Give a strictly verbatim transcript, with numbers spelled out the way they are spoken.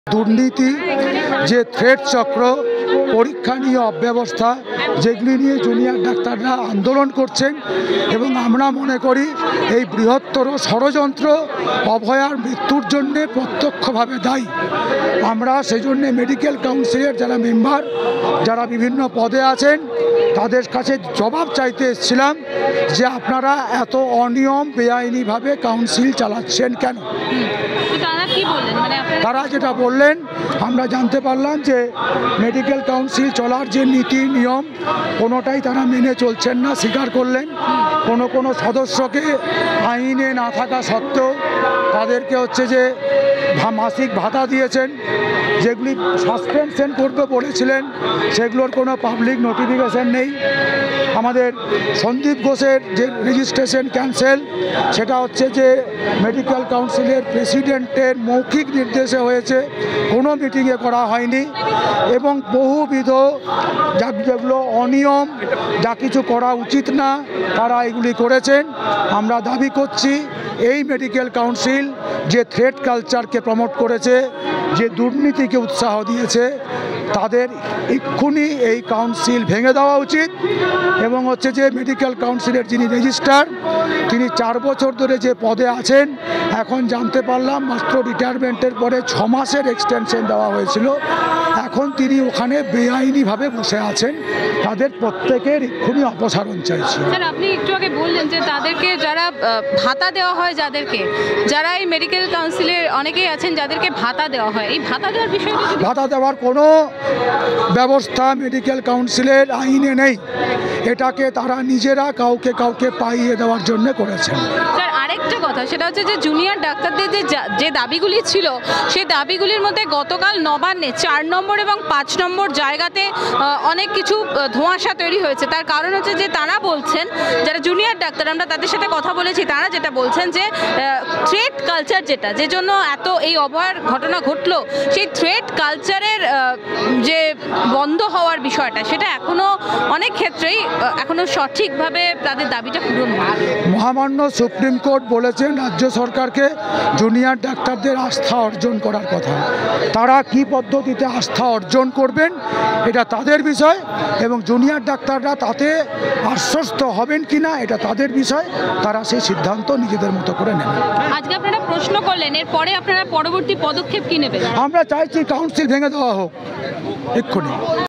দুর্নীতি যে থ্রেড চক্র পরীক্ষা নিয়ে অব্যবস্থা যেগুলি নিয়ে জুনিয়র ডাক্তাররা আন্দোলন করছেন এবং আমরা মনে করি এই বৃহত্তর ষড়যন্ত্র অভয়ার মৃত্যুর জন্যে প্রত্যক্ষভাবে দায়ী। আমরা সেই জন্যে মেডিকেল কাউন্সিলের যারা মেম্বার যারা বিভিন্ন পদে আছেন তাদের কাছে জবাব চাইতে এসেছিলাম যে আপনারা এত অনিয়ম বেআইনিভাবে কাউন্সিল চালাচ্ছেন কেন। তারা যেটা বললেন আমরা জানতে পারলাম যে মেডিকেল কাউন্সিল চলার যে নীতি নিয়ম কোনোটাই তারা মেনে চলছেন না, স্বীকার করলেন। কোনো কোনো সদস্যকে আইনে না থাকা সত্ত্বেও তাদেরকে হচ্ছে যে মাসিক ভাতা দিয়েছেন, যেগুলি সাসপেনশন করতে বলেছিলেন সেগুলোর কোনো পাবলিক নোটিফিকেশন নেই। আমাদের সন্দীপ ঘোষের যে রেজিস্ট্রেশন ক্যান্সেল সেটা হচ্ছে যে মেডিকেল কাউন্সিলের প্রেসিডেন্টের মৌখিক নির্দেশে হয়েছে, কোনো মিটিংয়ে করা হয়নি এবং বহুবিধ যা যেগুলো অনিয়ম যা কিছু করা উচিত না তারা এগুলি করেছেন। আমরা দাবি করছি এই মেডিকেল কাউন্সিল যে থ্রেড কালচারকে প্রমোট করেছে, যে দুর্নীতিকে উৎসাহ দিয়েছে, তাদের এক্ষুনি এই কাউন্সিল ভেঙে দেওয়া উচিত এবং হচ্ছে যে মেডিকেল কাউন্সিলের যিনি রেজিস্ট্রার তিনি চার বছর ধরে যে পদে আছেন, এখন জানতে পারলাম মাত্র রিটায়ারমেন্টের পরে ছ মাসের এক্সটেনশন দেওয়া হয়েছিল, এখন তিনি ওখানে বেআইনিভাবে বসে আছেন। তাদের প্রত্যেকের এক্ষুনি অপসারণ চাইছি। স্যার, আপনি একটু আগে বললেন যে তাদেরকে যারা ভাতা দেওয়া হয়, যাদেরকে যারা এই মেডিকেল কাউন্সিলের অনেকেই আছেন যাদেরকে ভাতা দেওয়া হয়, এই ভাতা দেওয়ার বিষয়টা ভাতা দেওয়ার কোনো ব্যবস্থা মেডিকেল কাউন্সিলের আইনে নেই। এটাকে তারা নিজেরা কাউকে কাউকে পাইয়ে দেওয়ার জন্য করেছেন। স্যার, আরেকটা কথা সেটা হচ্ছে যে জুনিয়র ডাক্তারদের যে যে দাবিগুলি ছিল সেই দাবিগুলির মধ্যে গতকাল নবান্নে চার নম্বর এবং পাঁচ নম্বর জায়গাতে অনেক কিছু ধোঁয়াশা তৈরি হয়েছে। তার কারণ হচ্ছে যে তারা বলছেন, যারা জুনিয়র ডাক্তার আমরা তাদের সাথে কথা বলেছি, তারা যেটা বলছেন যে থ্রেড কালচার যেটা যে জন্য এত এই অভয়ার ঘটনা ঘটলো, সেই থ্রেড কালচারের যে বন্ধ হওয়ার বিষয়টা সেটা এখনো অনেক ক্ষেত্রেই এখনো সঠিকভাবে তাদের দাবিটা পূরণ হয়। মহামান্য সুপ্রিম কোর্ট বলেছেন রাজ্য সরকারকে জুনিয়র ডাক্তারদের আস্থা অর্জন করার কথা। তারা কি পদ্ধতিতে আস্থা অর্জন করবেন এটা তাদের বিষয় এবং জুনিয়র ডাক্তাররা তাতে আশ্বস্ত হবেন কিনা এটা তাদের বিষয়। তারা সেই সিদ্ধান্ত নিজেদের মতো করে নেবেন। আজকে আপনারা প্রশ্ন করলেন, এরপরে আপনারা পরবর্তী পদক্ষেপ কি নেবেন? আমরা চাইছি কাউন্সিল ভেঙে দেওয়া হোক এক্ষুনি।